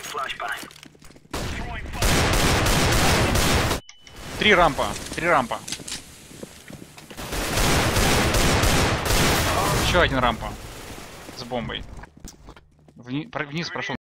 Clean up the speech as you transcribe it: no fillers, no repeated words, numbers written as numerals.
Три рампа. Еще один рампа. С бомбой. Вниз прошел.